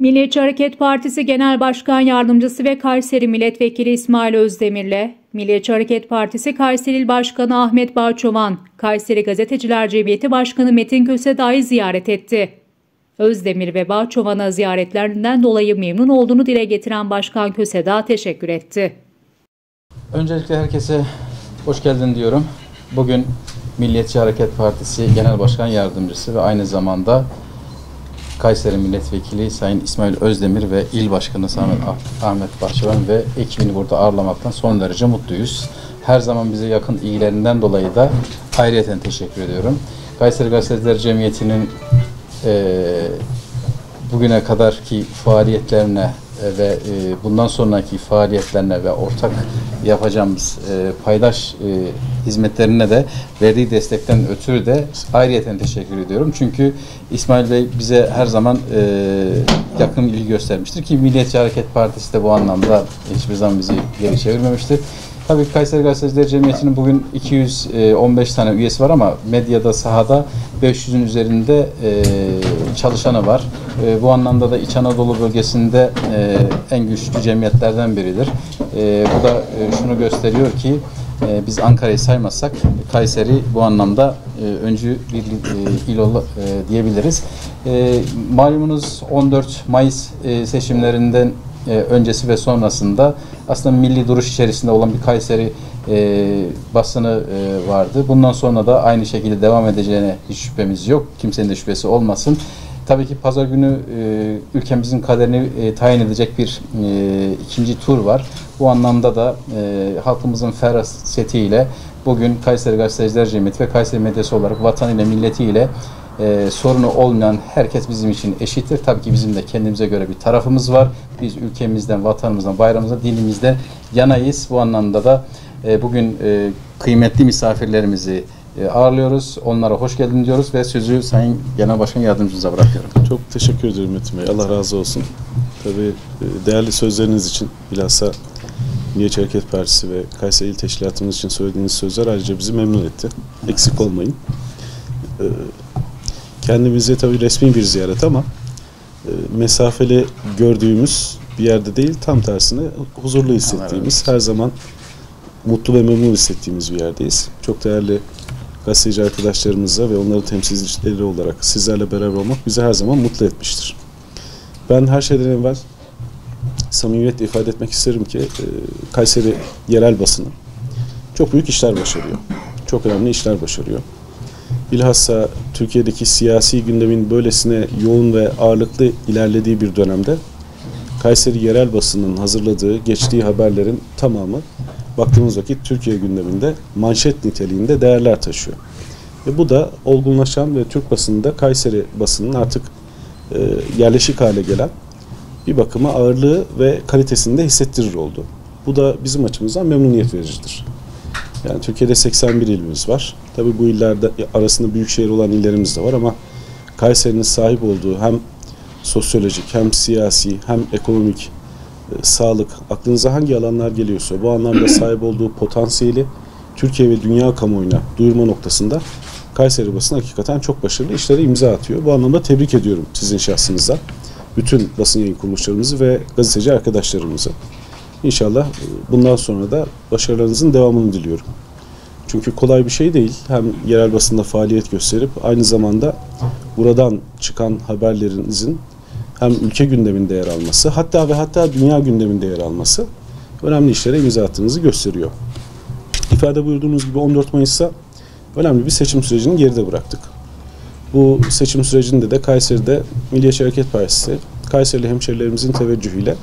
Milliyetçi Hareket Partisi Genel Başkan Yardımcısı ve Kayseri Milletvekili İsmail Özdemir'le Milliyetçi Hareket Partisi Kayseri İl Başkanı Ahmet Bağçovan, Kayseri Gazeteciler Cemiyeti Başkanı Metin Kösedağ'ı ziyaret etti. Özdemir ve Bağçovan'a ziyaretlerinden dolayı memnun olduğunu dile getiren Başkan Kösedağ teşekkür etti. Öncelikle herkese hoş geldin diyorum. Bugün Milliyetçi Hareket Partisi Genel Başkan Yardımcısı ve aynı zamanda Kayseri Milletvekili Sayın İsmail Özdemir ve İl Başkanı Sayın Ahmet Bağçovan ve ekibini burada ağırlamaktan son derece mutluyuz. Her zaman bize yakın ilgilerinden dolayı da ayrıyeten teşekkür ediyorum. Kayseri Gazeteciler Cemiyeti'nin bugüne kadarki faaliyetlerine ve bundan sonraki faaliyetlerine ve ortak yapacağımız paydaş hizmetlerine de verdiği destekten ötürü de ayrıyeten teşekkür ediyorum. Çünkü İsmail Bey bize her zaman yakın ilgi göstermiştir ki Milliyetçi Hareket Partisi de bu anlamda hiçbir zaman bizi geri çevirmemiştir. Tabii Kayseri Gazeteciler Cemiyeti'nin bugün 215 tane üyesi var ama medyada, sahada 500'ün üzerinde çalışanı var. Bu anlamda da İç Anadolu bölgesinde en güçlü cemiyetlerden biridir. Bu da şunu gösteriyor ki biz Ankara'yı saymazsak Kayseri bu anlamda öncü bir il diyebiliriz. Malumunuz 14 Mayıs seçimlerinden öncesi ve sonrasında aslında milli duruş içerisinde olan bir Kayseri basını vardı. Bundan sonra da aynı şekilde devam edeceğine hiç şüphemiz yok. Kimsenin de şüphesi olmasın. Tabii ki pazar günü ülkemizin kaderini tayin edecek bir ikinci tur var. Bu anlamda da halkımızın ferasetiyle bugün Kayseri Gazeteciler Cemiyeti ve Kayseri medyası olarak vatanıyla, milletiyle sorunu olmayan herkes bizim için eşittir. Tabii ki bizim de kendimize göre bir tarafımız var. Biz ülkemizden, vatanımızdan, bayramımızdan, dinimizden yanayız. Bu anlamda da bugün kıymetli misafirlerimizi ağırlıyoruz. Onlara hoş geldin diyoruz ve sözü Sayın Genel Başkan Yardımcımıza bırakıyorum. Çok teşekkür ederim Metin Bey. Allah razı olsun. Tabii değerli sözleriniz için, bilhassa Milliyetçi Hareket Partisi ve Kayseri İl Teşkilatımız için söylediğiniz sözler ayrıca bizi memnun etti. Eksik olmayın. Kendimize tabii resmi bir ziyaret ama mesafeli gördüğümüz bir yerde değil, tam tersine huzurlu hissettiğimiz, her zaman mutlu ve memnun hissettiğimiz bir yerdeyiz. Çok değerli gazeteci arkadaşlarımızla ve onların temsilcileri olarak sizlerle beraber olmak bizi her zaman mutlu etmiştir. Ben her şeyden evvel samimiyetle ifade etmek isterim ki Kayseri yerel basını çok büyük işler başarıyor. Çok önemli işler başarıyor. Bilhassa Türkiye'deki siyasi gündemin böylesine yoğun ve ağırlıklı ilerlediği bir dönemde Kayseri yerel basının hazırladığı, geçtiği haberlerin tamamı baktığımız vakit Türkiye gündeminde manşet niteliğinde değerler taşıyor. Ve bu da olgunlaşan ve Türk basınında Kayseri basının artık yerleşik hale gelen bir bakıma ağırlığı ve kalitesini de hissettirir oldu. Bu da bizim açımızdan memnuniyet vericidir. Yani Türkiye'de 81 ilimiz var. Tabii bu illerde arasında büyük şehir olan illerimiz de var ama Kayseri'nin sahip olduğu hem sosyolojik hem siyasi hem ekonomik, sağlık, aklınıza hangi alanlar geliyorsa bu anlamda sahip olduğu potansiyeli Türkiye ve dünya kamuoyuna duyurma noktasında Kayseri basını hakikaten çok başarılı işlere imza atıyor. Bu anlamda tebrik ediyorum sizin şahsınızda. Bütün basın yayın kuruluşlarımızı ve gazeteci arkadaşlarımızı. İnşallah bundan sonra da başarılarınızın devamını diliyorum. Çünkü kolay bir şey değil. Hem yerel basında faaliyet gösterip aynı zamanda buradan çıkan haberlerinizin hem ülke gündeminde yer alması, hatta dünya gündeminde yer alması önemli işlere imza attığınızı gösteriyor. İfade buyurduğunuz gibi 14 Mayıs'ta önemli bir seçim sürecini geride bıraktık. Bu seçim sürecinde de Kayseri'de Milliyetçi Hareket Partisi, Kayserili hemşerilerimizin teveccühüyle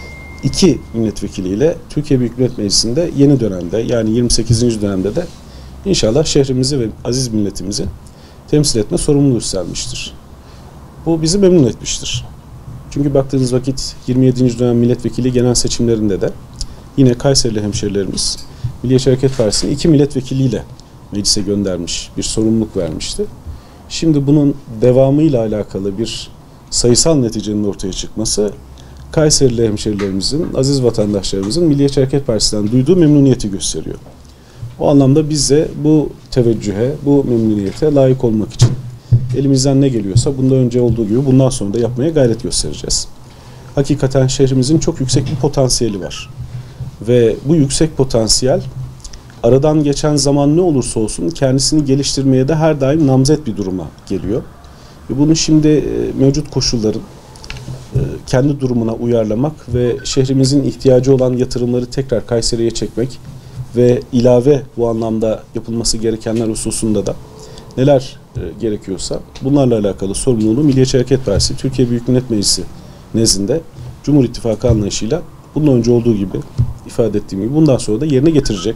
2 milletvekiliyle Türkiye Büyük Millet Meclisi'nde yeni dönemde, yani 28. dönemde de inşallah şehrimizi ve aziz milletimizi temsil etme sorumluluğu üstlenmiştir. Bu bizi memnun etmiştir. Çünkü baktığınız vakit 27. dönem milletvekili genel seçimlerinde de yine Kayserili hemşerilerimiz Milliyetçi Hareket Partisi'ni 2 milletvekiliyle meclise göndermiş, bir sorumluluk vermişti. Şimdi bunun devamıyla alakalı bir sayısal neticenin ortaya çıkması Kayserili hemşerilerimizin, aziz vatandaşlarımızın Milliyetçi Hareket Partisi'nden duyduğu memnuniyeti gösteriyor. O anlamda biz de bu teveccühe, bu memnuniyete layık olmak için elimizden ne geliyorsa bundan önce olduğu gibi bundan sonra da yapmaya gayret göstereceğiz. hakikaten şehrimizin çok yüksek bir potansiyeli var. Ve bu yüksek potansiyel aradan geçen zaman ne olursa olsun kendisini geliştirmeye de her daim namzet bir duruma geliyor. Ve bunu şimdi mevcut koşulların kendi durumuna uyarlamak ve şehrimizin ihtiyacı olan yatırımları tekrar Kayseri'ye çekmek ve ilave bu anlamda yapılması gerekenler hususunda da neler gerekiyorsa bunlarla alakalı sorumluluğu Milliyetçi Hareket Partisi, Türkiye Büyük Millet Meclisi nezdinde Cumhur İttifakı anlayışıyla bundan önce olduğu gibi ifade ettiğim gibi bundan sonra da yerine getirecek.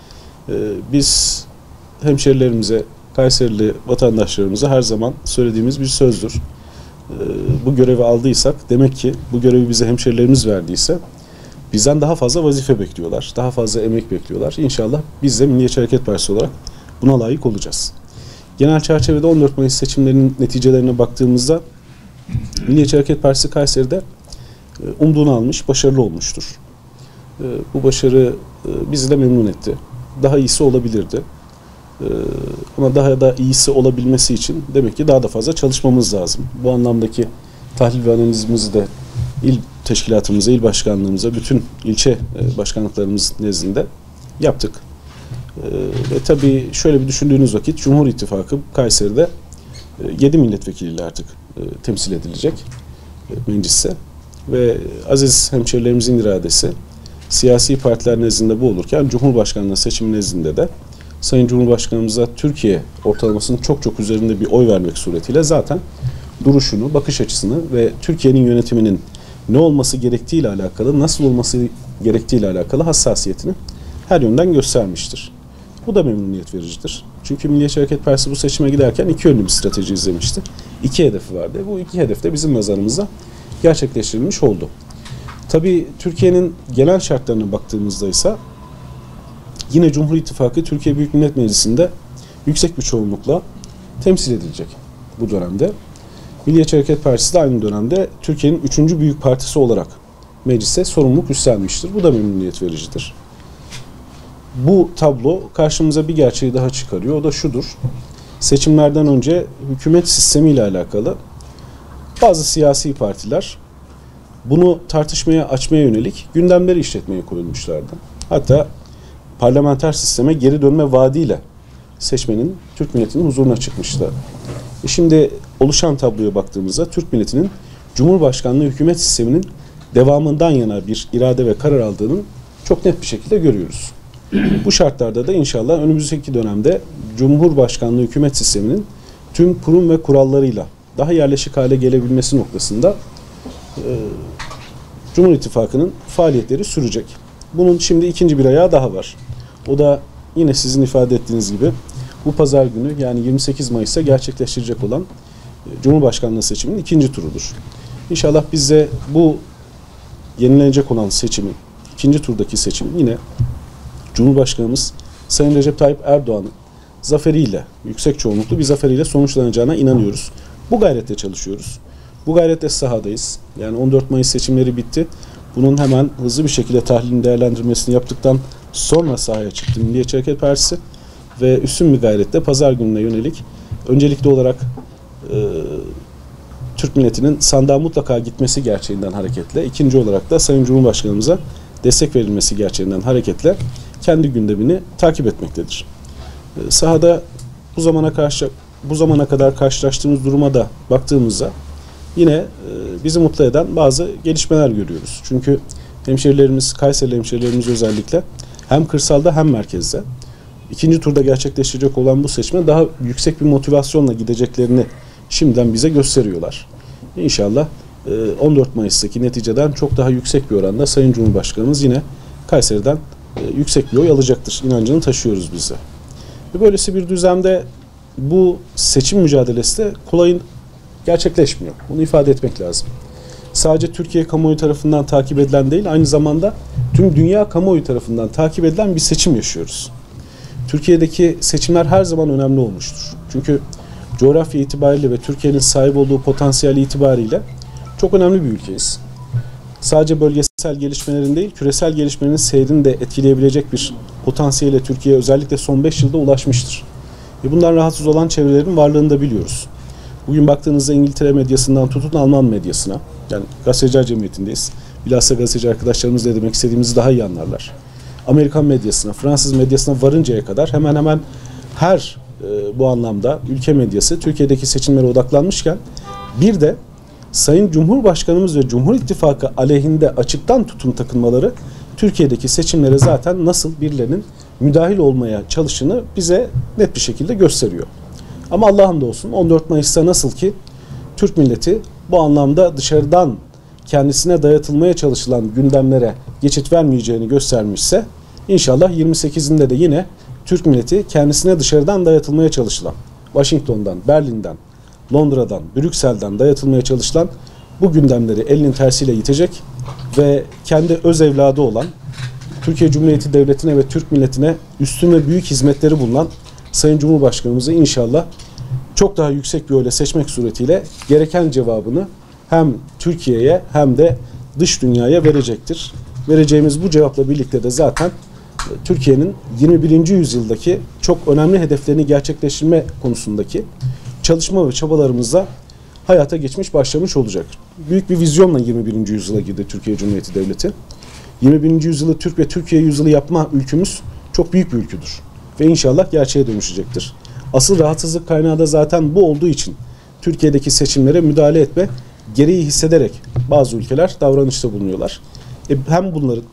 Biz hemşerilerimize, Kayserili vatandaşlarımıza her zaman söylediğimiz bir sözdür. Bu görevi aldıysak demek ki bu görevi bize hemşerilerimiz verdiyse bizden daha fazla vazife bekliyorlar, daha fazla emek bekliyorlar. İnşallah biz de Milliyetçi Hareket Partisi olarak buna layık olacağız. Genel çerçevede 14 Mayıs seçimlerinin neticelerine baktığımızda Milliyetçi Hareket Partisi Kayseri'de umduğunu almış, başarılı olmuştur. Bu başarı bizi de memnun etti. Daha iyisi olabilirdi. Ama daha da iyisi olabilmesi için demek ki daha da fazla çalışmamız lazım. Bu anlamdaki tahlil ve analizimizi de il teşkilatımıza, il başkanlığımıza, bütün ilçe başkanlıklarımız nezdinde yaptık. Ve tabii şöyle bir düşündüğünüz vakit Cumhur İttifakı Kayseri'de 7 milletvekiliyle artık temsil edilecek mecliste. Ve aziz hemşerilerimizin iradesi siyasi partiler nezdinde bu olurken Cumhurbaşkanlığı seçimi nezdinde de Sayın Cumhurbaşkanımıza Türkiye ortalamasının çok üzerinde bir oy vermek suretiyle zaten duruşunu, bakış açısını ve Türkiye'nin yönetiminin ne olması gerektiğiyle alakalı, nasıl olması gerektiğiyle alakalı hassasiyetini her yönden göstermiştir. Bu da memnuniyet vericidir. Çünkü Milliyetçi Hareket Partisi bu seçime giderken iki yönlü bir strateji izlemişti. İki hedefi vardı. Bu iki hedef de bizim nazarımızda gerçekleştirilmiş oldu. Tabii Türkiye'nin genel şartlarına baktığımızda ise yine Cumhur İttifakı Türkiye Büyük Millet Meclisi'nde yüksek bir çoğunlukla temsil edilecek bu dönemde. Milliyetçi Hareket Partisi de aynı dönemde Türkiye'nin 3. büyük partisi olarak meclise sorumluluk üstlenmiştir. Bu da memnuniyet vericidir. Bu tablo karşımıza bir gerçeği daha çıkarıyor. O da şudur. Seçimlerden önce hükümet sistemiyle alakalı bazı siyasi partiler bunu tartışmaya, açmaya yönelik gündemleri işletmeye koyulmuşlardı. Hatta parlamenter sisteme geri dönme vaadiyle seçmenin, Türk milletinin huzuruna çıkmıştı. Şimdi oluşan tabloya baktığımızda Türk milletinin Cumhurbaşkanlığı hükümet sisteminin devamından yana bir irade ve karar aldığının çok net bir şekilde görüyoruz. Bu şartlarda da inşallah önümüzdeki dönemde Cumhurbaşkanlığı hükümet sisteminin tüm kurum ve kurallarıyla daha yerleşik hale gelebilmesi noktasında Cumhur İttifakı'nın faaliyetleri sürecek. Bunun şimdi ikinci bir ayağı daha var. O da yine sizin ifade ettiğiniz gibi bu pazar günü yani 28 Mayıs'ta gerçekleştirecek olan Cumhurbaşkanlığı seçiminin ikinci turudur. İnşallah biz de bu yenilenecek olan seçimin, ikinci turdaki seçimin yine Cumhurbaşkanımız Sayın Recep Tayyip Erdoğan'ın zaferiyle, yüksek çoğunluklu bir zaferiyle sonuçlanacağına inanıyoruz. Bu gayretle çalışıyoruz. Bu gayretle sahadayız. Yani 14 Mayıs seçimleri bitti. Bunun hemen hızlı bir şekilde tahlilini, değerlendirmesini yaptıktan sonra sahaya çıktı Milliyetçi Hareket Partisi ve üstün bir gayretle pazar gününe yönelik öncelikli olarak Türk milletinin sandığa mutlaka gitmesi gerçeğinden hareketle, ikinci olarak da Sayın Cumhurbaşkanımıza destek verilmesi gerçeğinden hareketle kendi gündemini takip etmektedir. Sahada bu zamana kadar karşılaştığımız duruma da baktığımızda yine bizi mutlu eden bazı gelişmeler görüyoruz. Çünkü hemşerilerimiz, Kayserili hemşerilerimiz özellikle hem kırsalda hem merkezde ikinci turda gerçekleşecek olan bu seçime daha yüksek bir motivasyonla gideceklerini şimdiden bize gösteriyorlar. İnşallah 14 Mayıs'taki neticeden çok daha yüksek bir oranda Sayın Cumhurbaşkanımız yine Kayseri'den yüksek bir oy alacaktır. İnancını taşıyoruz biz de. Böylesi bir düzende bu seçim mücadelesi de kolay gerçekleşmiyor. Bunu ifade etmek lazım. Sadece Türkiye kamuoyu tarafından takip edilen değil, aynı zamanda tüm dünya kamuoyu tarafından takip edilen bir seçim yaşıyoruz. Türkiye'deki seçimler her zaman önemli olmuştur. Çünkü coğrafya itibariyle ve Türkiye'nin sahip olduğu potansiyel itibariyle çok önemli bir ülkeyiz. Sadece bölgesel gelişmelerin değil, küresel gelişmelerin seyrini de etkileyebilecek bir potansiyele Türkiye özellikle son 5 yılda ulaşmıştır. Bundan rahatsız olan çevrelerin varlığını da biliyoruz. Bugün baktığınızda İngiltere medyasından tutun Alman medyasına, yani gazeteciler cemiyetindeyiz. Bilhassa gazeteci arkadaşlarımız ne demek istediğimizi daha iyi anlarlar. Amerikan medyasına, Fransız medyasına varıncaya kadar hemen hemen her bu anlamda ülke medyası Türkiye'deki seçimlere odaklanmışken bir de Sayın Cumhurbaşkanımız ve Cumhur İttifakı aleyhinde açıktan tutum takınmaları Türkiye'deki seçimlere zaten nasıl birilerinin müdahil olmaya çalıştığını bize net bir şekilde gösteriyor. Ama Allah'a hamdolsun 14 Mayıs'ta nasıl ki Türk milleti bu anlamda dışarıdan kendisine dayatılmaya çalışılan gündemlere geçit vermeyeceğini göstermişse, inşallah 28'inde de yine Türk milleti kendisine dışarıdan dayatılmaya çalışılan, Washington'dan, Berlin'den, Londra'dan, Brüksel'den dayatılmaya çalışılan bu gündemleri elinin tersiyle yitecek ve kendi öz evladı olan Türkiye Cumhuriyeti Devleti'ne ve Türk milletine üstün ve büyük hizmetleri bulunan Sayın Cumhurbaşkanımızı inşallah çok daha yüksek bir oyla seçmek suretiyle gereken cevabını hem Türkiye'ye hem de dış dünyaya verecektir. Vereceğimiz bu cevapla birlikte de zaten Türkiye'nin 21. yüzyıldaki çok önemli hedeflerini gerçekleştirme konusundaki çalışma ve çabalarımızla hayata geçmiş, başlamış olacak. Büyük bir vizyonla 21. yüzyıla girdi Türkiye Cumhuriyeti Devleti. 21. yüzyılı Türk ve Türkiye yüzyılı yapma ülkümüz çok büyük bir ülküdür. Ve inşallah gerçeğe dönüşecektir. Asıl rahatsızlık kaynağı da zaten bu olduğu için Türkiye'deki seçimlere müdahale etme gereği hissederek bazı ülkeler davranışta bulunuyorlar. Hem bunların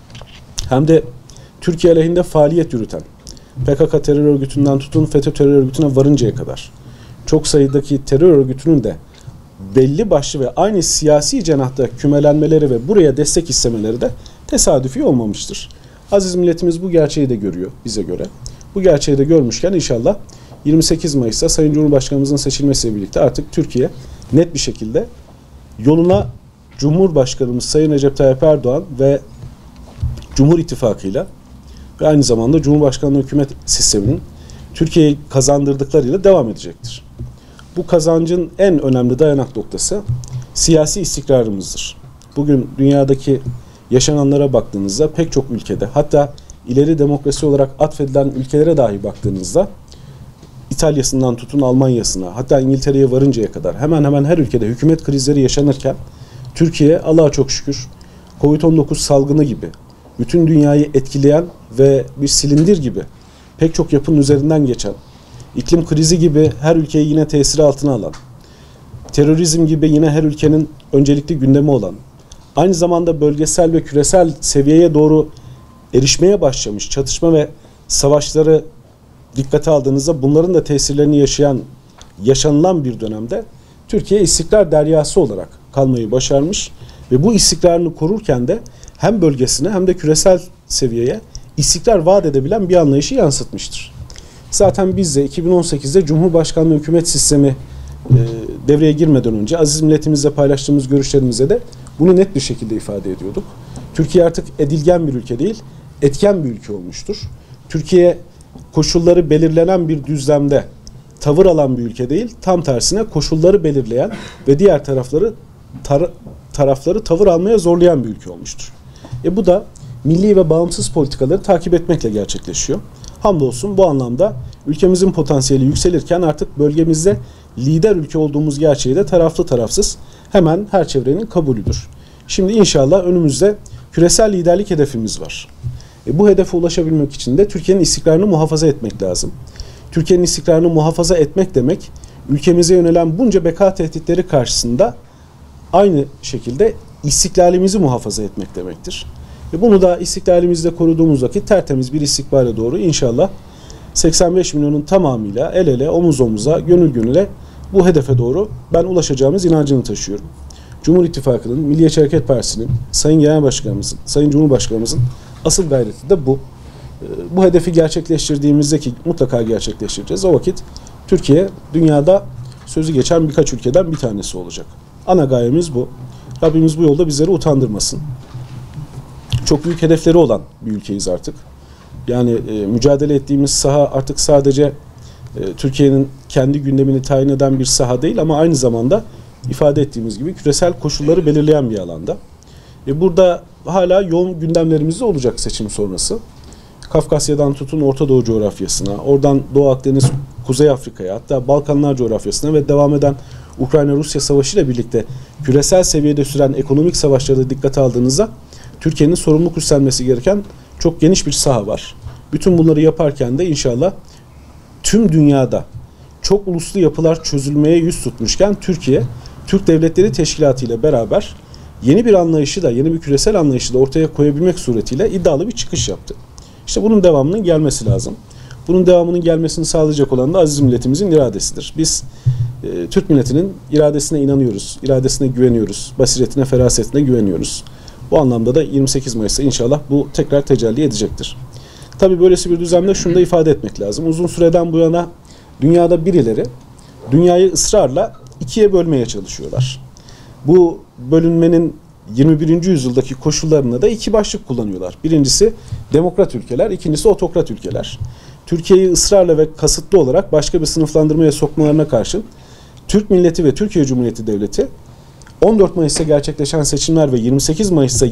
hem de Türkiye aleyhinde faaliyet yürüten, PKK terör örgütünden tutun FETÖ terör örgütüne varıncaya kadar çok sayıdaki terör örgütünün de belli başlı ve aynı siyasi cenahta kümelenmeleri ve buraya destek istemeleri de tesadüfi olmamıştır. Aziz milletimiz bu gerçeği de görüyor bize göre. Bu gerçeği de görmüşken inşallah 28 Mayıs'ta Sayın Cumhurbaşkanımızın seçilmesiyle birlikte artık Türkiye net bir şekilde yoluna Cumhurbaşkanımız Sayın Recep Tayyip Erdoğan ve Cumhur İttifakı'yla ve aynı zamanda Cumhurbaşkanlığı hükümet sisteminin Türkiye'yi kazandırdıklarıyla devam edecektir. Bu kazancın en önemli dayanak noktası siyasi istikrarımızdır. Bugün dünyadaki yaşananlara baktığınızda pek çok ülkede, hatta ileri demokrasi olarak atfedilen ülkelere dahi baktığınızda İtalya'sından tutun Almanya'sına, hatta İngiltere'ye varıncaya kadar hemen hemen her ülkede hükümet krizleri yaşanırken Türkiye Allah'a çok şükür Covid-19 salgını gibi bütün dünyayı etkileyen ve bir silindir gibi pek çok yapının üzerinden geçen, iklim krizi gibi her ülkeyi yine tesiri altına alan, terörizm gibi yine her ülkenin öncelikli gündemi olan, aynı zamanda bölgesel ve küresel seviyeye doğru erişmeye başlamış çatışma ve savaşları dikkate aldığınızda bunların da tesirlerini yaşanılan bir dönemde Türkiye istikrar deryası olarak kalmayı başarmış ve bu istikrarını korurken de hem bölgesine hem de küresel seviyeye istikrar vaat edebilen bir anlayışı yansıtmıştır. Zaten biz de 2018'de Cumhurbaşkanlığı hükümet sistemi devreye girmeden önce aziz milletimizle paylaştığımız görüşlerimizde de bunu net bir şekilde ifade ediyorduk. Türkiye artık edilgen bir ülke değil, etken bir ülke olmuştur. Türkiye koşulları belirlenen bir düzlemde tavır alan bir ülke değil, tam tersine koşulları belirleyen ve diğer tarafları tavır almaya zorlayan bir ülke olmuştur. Bu da milli ve bağımsız politikaları takip etmekle gerçekleşiyor. Hamdolsun bu anlamda ülkemizin potansiyeli yükselirken artık bölgemizde lider ülke olduğumuz gerçeği de taraflı tarafsız hemen her çevrenin kabulüdür. Şimdi inşallah önümüzde küresel liderlik hedefimiz var. Bu hedefe ulaşabilmek için de Türkiye'nin istikrarını muhafaza etmek lazım. Türkiye'nin istikrarını muhafaza etmek demek, ülkemize yönelen bunca beka tehditleri karşısında aynı şekilde istiklalimizi muhafaza etmek demektir. Ve bunu da istiklalimizde koruduğumuz vakit tertemiz bir istikbale doğru inşallah 85 milyonun tamamıyla el ele, omuz omuza, gönül gönüle bu hedefe doğru ben ulaşacağımız inancını taşıyorum. Cumhur İttifakı'nın, Milliyetçi Hareket Partisi'nin, Sayın Genel Başkanımızın, Sayın Cumhurbaşkanımızın asıl gayreti de bu. Bu hedefi gerçekleştirdiğimizde ki mutlaka gerçekleştireceğiz. O vakit Türkiye dünyada sözü geçen birkaç ülkeden bir tanesi olacak. Ana gayemiz bu. Rabbimiz bu yolda bizleri utandırmasın. Çok büyük hedefleri olan bir ülkeyiz artık. Yani mücadele ettiğimiz saha artık sadece Türkiye'nin kendi gündemini tayin eden bir saha değil ama aynı zamanda ifade ettiğimiz gibi küresel koşulları belirleyen bir alanda. Burada hala yoğun gündemlerimizde olacak seçim sonrası. Kafkasya'dan tutun Orta Doğu coğrafyasına, oradan Doğu Akdeniz Kuzey Afrika'ya, hatta Balkanlar coğrafyasına ve devam eden Ukrayna-Rusya savaşı ile birlikte küresel seviyede süren ekonomik savaşları da dikkate aldığınızda Türkiye'nin sorumluluk üstlenmesi gereken çok geniş bir saha var. Bütün bunları yaparken de inşallah tüm dünyada çok uluslu yapılar çözülmeye yüz tutmuşken Türkiye, Türk Devletleri Teşkilatı ile beraber yeni bir anlayışı da, yeni bir küresel anlayışı da ortaya koyabilmek suretiyle iddialı bir çıkış yaptı. İşte bunun devamının gelmesi lazım. Bunun devamının gelmesini sağlayacak olan da aziz milletimizin iradesidir. Biz Türk milletinin iradesine inanıyoruz, iradesine güveniyoruz, basiretine, ferasetine güveniyoruz. Bu anlamda da 28 Mayıs'ta inşallah bu tekrar tecelli edecektir. Tabii böylesi bir düzlemde şunu da ifade etmek lazım. Uzun süreden bu yana dünyada birileri dünyayı ısrarla ikiye bölmeye çalışıyorlar. Bu bölünmenin 21. yüzyıldaki koşullarına da iki başlık kullanıyorlar. Birincisi demokrat ülkeler, ikincisi otokrat ülkeler. Türkiye'yi ısrarla ve kasıtlı olarak başka bir sınıflandırmaya sokmalarına karşın Türk milleti ve Türkiye Cumhuriyeti Devleti 14 Mayıs'ta gerçekleşen seçimler ve 28 Mayıs'ta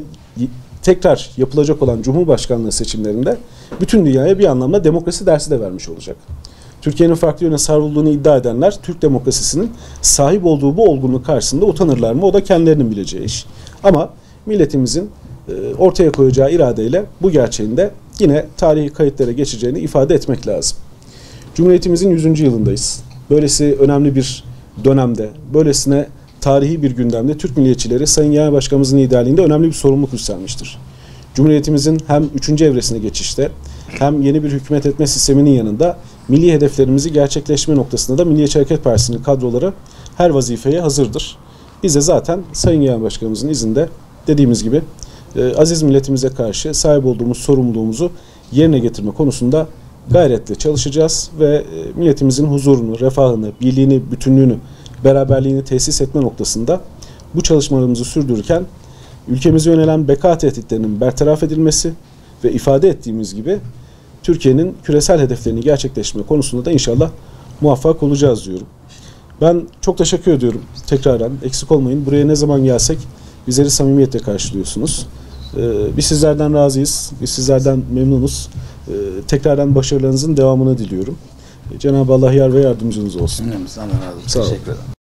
tekrar yapılacak olan Cumhurbaşkanlığı seçimlerinde bütün dünyaya bir anlamda demokrasi dersi de vermiş olacak. Türkiye'nin farklı yöne savrulduğunu iddia edenler Türk demokrasisinin sahip olduğu bu olgunluk karşısında utanırlar mı? O da kendilerinin bileceği iş. Ama milletimizin ortaya koyacağı iradeyle bu gerçeğin de yine tarihi kayıtlara geçeceğini ifade etmek lazım. Cumhuriyetimizin 100. yılındayız. Böylesi önemli bir dönemde, böylesine tarihi bir gündemde Türk milliyetçileri Sayın Genel Başkanımızın liderliğinde önemli bir sorumluluk üstlenmiştir. Cumhuriyetimizin hem 3. evresine geçişte hem yeni bir hükümet etme sisteminin yanında milli hedeflerimizi gerçekleşme noktasında da Milliyetçi Hareket Partisi'nin kadroları her vazifeye hazırdır. Biz de zaten Sayın Genel Başkanımızın izinde dediğimiz gibi aziz milletimize karşı sahip olduğumuz sorumluluğumuzu yerine getirme konusunda gayretle çalışacağız ve milletimizin huzurunu, refahını, birliğini, bütünlüğünü, beraberliğini tesis etme noktasında bu çalışmalarımızı sürdürürken ülkemize yönelen beka tehditlerinin bertaraf edilmesi ve ifade ettiğimiz gibi Türkiye'nin küresel hedeflerini gerçekleştirme konusunda da inşallah muvaffak olacağız diyorum. Ben çok teşekkür ediyorum tekrardan. Eksik olmayın. Buraya ne zaman gelsek bizleri samimiyetle karşılıyorsunuz. Biz sizlerden razıyız. Biz sizlerden memnunuz. Tekrardan başarılarınızın devamını diliyorum. Cenab-ı Allah yar ve yardımcınız olsun. Allah razı olsun. Sağ olun. Teşekkür ederim.